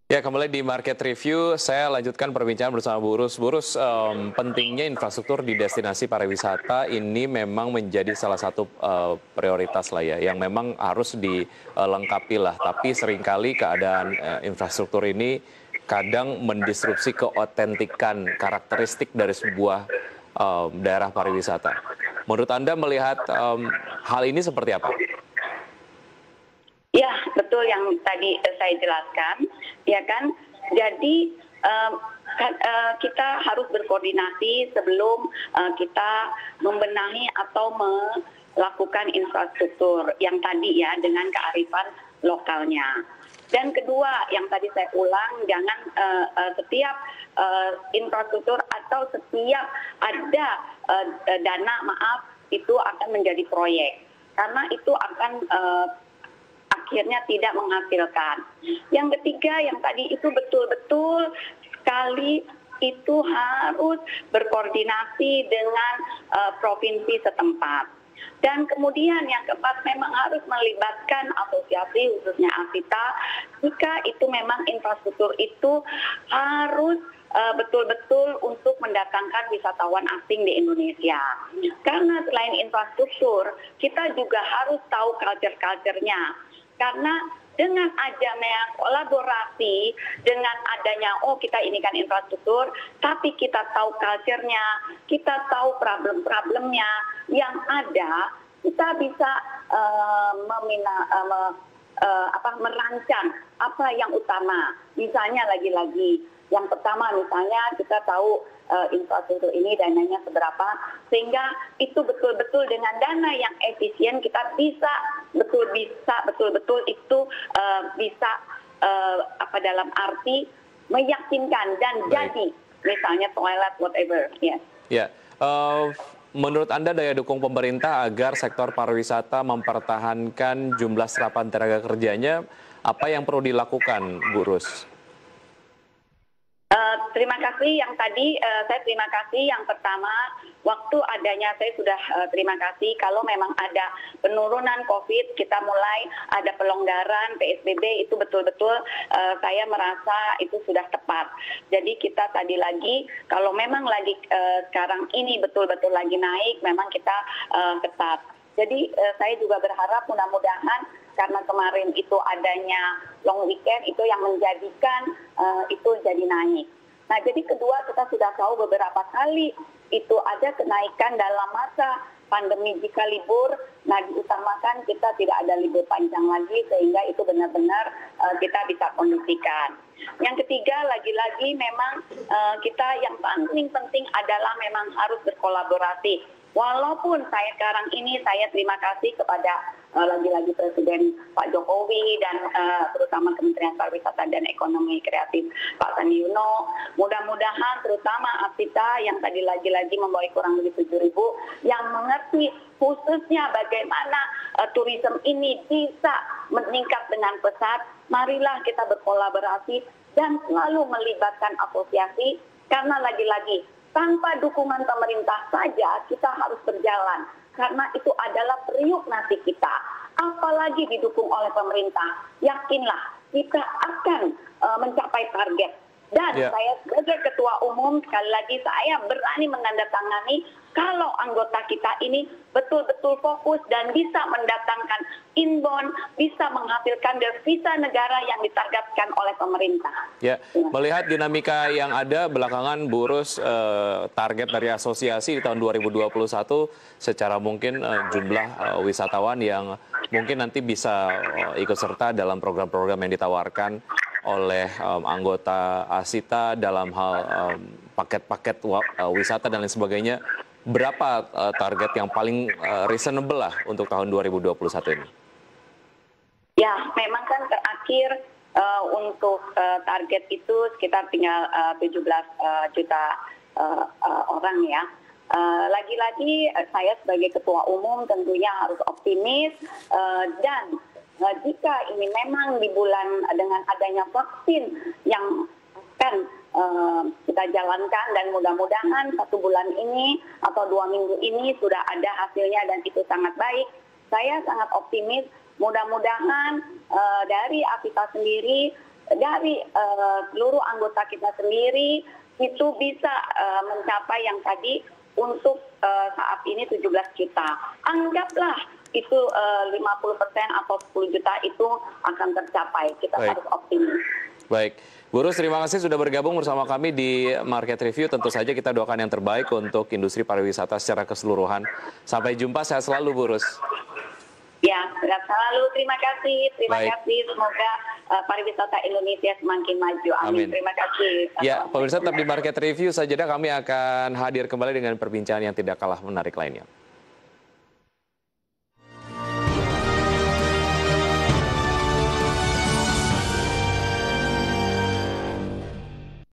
Ya, kembali di Market Review, saya lanjutkan perbincangan bersama Burus. Burus, pentingnya infrastruktur di destinasi pariwisata ini memang menjadi salah satu prioritas lah ya, yang memang harus dilengkapi lah. Tapi seringkali keadaan infrastruktur ini kadang mendisrupsi keotentikan karakteristik dari sebuah daerah pariwisata. Menurut Anda melihat hal ini seperti apa? Ya, betul yang tadi saya jelaskan, ya kan. Jadi kita harus berkoordinasi sebelum kita membenahi atau melakukan infrastruktur yang tadi ya dengan kearifan lokalnya. Dan kedua, yang tadi saya ulang, jangan setiap infrastruktur atau setiap ada dana, itu akan menjadi proyek. Karena itu akan akhirnya tidak menghasilkan. Yang ketiga, yang tadi itu betul-betul sekali itu harus berkoordinasi dengan provinsi setempat. Dan kemudian yang keempat memang harus melibatkan asosiasi khususnya ASITA jika itu memang infrastruktur itu harus betul-betul untuk mendatangkan wisatawan asing di Indonesia. Karena selain infrastruktur, kita juga harus tahu culture-culture-nya. Karena dengan adanya kolaborasi, dengan adanya, kita ini kan infrastruktur, tapi kita tahu culture-nya, kita tahu problem-problemnya yang ada, kita bisa merancang apa yang utama. Misalnya lagi-lagi, yang pertama misalnya kita tahu infrastruktur ini dananya seberapa, sehingga itu betul-betul dengan dana yang efisien kita bisa betul-betul itu bisa dalam arti meyakinkan dan jadi misalnya toilet whatever. Yes. Ya, menurut Anda daya dukung pemerintah agar sektor pariwisata mempertahankan jumlah serapan tenaga kerjanya, apa yang perlu dilakukan, Bu Rus? Terima kasih yang tadi, saya terima kasih yang pertama, waktu adanya saya sudah terima kasih kalau memang ada penurunan COVID, kita mulai ada pelonggaran PSBB, itu betul-betul saya merasa itu sudah tepat. Jadi kita tadi lagi, kalau memang lagi sekarang ini betul-betul lagi naik, memang kita ketat. Jadi saya juga berharap mudah-mudahan karena kemarin itu adanya long weekend itu yang menjadikan itu jadi naik. Nah, jadi kedua kita sudah tahu beberapa kali itu ada kenaikan dalam masa pandemi jika libur. Nah, diutamakan kita tidak ada libur panjang lagi sehingga itu benar-benar kita bisa kondisikan. Yang ketiga, lagi-lagi memang kita yang paling penting adalah memang harus berkolaborasi. Walaupun saya sekarang ini saya terima kasih kepada lagi-lagi Presiden Pak Jokowi dan terutama Kementerian Pariwisata dan Ekonomi Kreatif Pak Sandi Uno. Mudah-mudahan terutama ASITA yang tadi lagi-lagi membawa kurang lebih 7.000 yang mengerti khususnya bagaimana turisme ini bisa meningkat dengan pesat. Marilah kita berkolaborasi dan selalu melibatkan asosiasi karena lagi-lagi tanpa dukungan pemerintah saja kita harus berjalan. Karena itu adalah periuk nasi kita. Apalagi didukung oleh pemerintah. Yakinlah kita akan mencapai target. Dan saya sebagai ketua umum sekali lagi saya berani menandatangani kalau anggota kita ini betul-betul fokus dan bisa mendatangkan inbound, bisa menghasilkan devisa negara yang ditargetkan oleh pemerintah. Ya, melihat dinamika yang ada belakangan, Bu Rus, target dari asosiasi di tahun 2021 secara mungkin jumlah wisatawan yang mungkin nanti bisa ikut serta dalam program-program yang ditawarkan oleh anggota ASITA dalam hal paket-paket wisata dan lain sebagainya. Berapa target yang paling reasonable lah untuk tahun 2021 ini? Ya, memang kan terakhir untuk target itu sekitar tinggal 17 juta orang ya. Lagi-lagi saya sebagai ketua umum tentunya harus optimis dan jika ini memang di bulan dengan adanya vaksin yang akan kita jalankan dan mudah-mudahan 1 bulan ini atau 2 minggu ini sudah ada hasilnya dan itu sangat baik. Saya sangat optimis mudah-mudahan dari ASITA sendiri dari seluruh anggota kita sendiri itu bisa mencapai yang tadi untuk saat ini 17 juta. Anggaplah itu 50% atau 10 juta itu akan tercapai. Kita harus optimis. Baik, Bu Rus, terima kasih sudah bergabung bersama kami di Market Review. Tentu saja kita doakan yang terbaik untuk industri pariwisata secara keseluruhan. Sampai jumpa, sehat selalu Bu Rus. Ya, sehat selalu. Terima kasih. Terima kasih. Semoga pariwisata Indonesia semakin maju. Amin. Terima kasih. Ya, pemirsa tetap di Market Review saja. Kami akan hadir kembali dengan perbincangan yang tidak kalah menarik lainnya.